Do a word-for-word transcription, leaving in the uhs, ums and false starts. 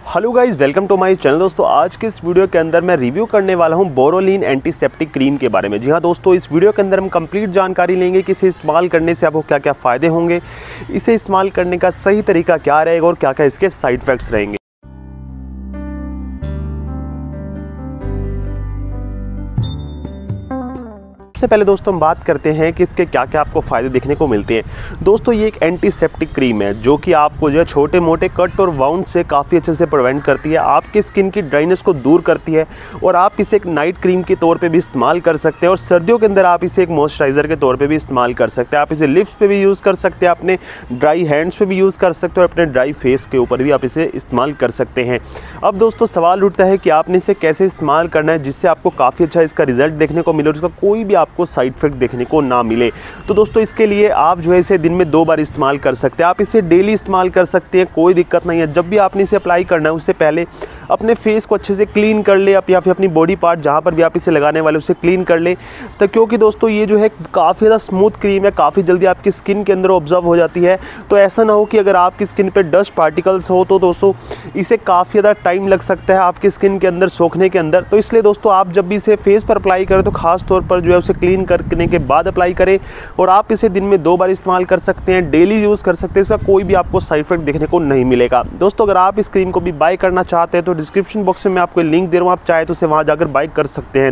Hello guys, welcome to my channel. दोस्तों आज के इस वीडियो के अंदर मैं रिव्यू करने वाला हूं बोरोलिन एंटीसेप्टिक क्रीम के बारे में। जी हां दोस्तों, इस वीडियो के अंदर हम कंप्लीट जानकारी लेंगे कि इसे इस्तेमाल करने से आपको क्या क्या फ़ायदे होंगे, इसे इस्तेमाल करने का सही तरीका क्या रहेगा और क्या क्या इसके साइड इफ़ेक्ट्स रहेंगे। सबसे पहले दोस्तों हम बात करते हैं कि इसके क्या क्या आपको फ़ायदे देखने को मिलते हैं। दोस्तों ये एक एंटीसेप्टिक क्रीम है जो कि आपको जो है छोटे मोटे कट और वाउंड से काफ़ी अच्छे से प्रिवेंट करती है, आपकी स्किन की ड्राइनेस को दूर करती है और आप इसे एक नाइट क्रीम के तौर पे भी इस्तेमाल कर सकते हैं और सर्दियों के अंदर आप इसे एक मॉइस्चराइज़र के तौर पर भी इस्तेमाल कर सकते हैं। आप इसे लिप्स पर भी यूज़ कर सकते हैं, अपने ड्राई हैंड्स पर भी यूज़ कर सकते हैं और अपने ड्राई फेस के ऊपर भी आप इसे इस्तेमाल कर सकते हैं। अब दोस्तों सवाल उठता है कि आपने इसे कैसे इस्तेमाल करना है जिससे आपको काफ़ी अच्छा इसका रिजल्ट देखने को मिले और इसका कोई भी को साइड इफेक्ट देखने को ना मिले। तो दोस्तों इसके लिए आप जो है इसे दिन में दो बार इस्तेमाल कर सकते हैं। आप इसे डेली इस्तेमाल कर सकते हैं, कोई दिक्कत नहीं है। जब भी आपने इसे अप्लाई करना है उससे पहले अपने फेस को अच्छे से क्लीन कर ले या फिर अपनी बॉडी पार्ट जहां पर भी आप इसे लगाने वाले उसे क्लीन कर ले। तो क्योंकि दोस्तों ये जो है काफ़ी ज़्यादा स्मूथ क्रीम है, काफ़ी जल्दी आपकी स्किन के अंदर ऑब्जर्व हो जाती है। तो ऐसा ना हो कि अगर आपकी स्किन पे डस्ट पार्टिकल्स हो तो दोस्तों इसे काफ़ी ज़्यादा टाइम लग सकता है आपकी स्किन के अंदर सोखने के अंदर। तो इसलिए दोस्तों आप जब भी इसे फेस पर अप्लाई करें तो खास तौर पर जो है उसे क्लीन करने के बाद अप्लाई करें और आप इसे दिन में दो बार इस्तेमाल कर सकते हैं, डेली यूज़ कर सकते हैं। इसका कोई भी आपको साइड इफेक्ट देखने को नहीं मिलेगा। दोस्तों अगर आप इस क्रीम को भी बाय करना चाहते हैं तो डिस्क्रिप्शन बॉक्स में मैं आपको लिंक दे रहा हूँ, आप चाहे तो उसे वहाँ जाकर बाय कर सकते हैं।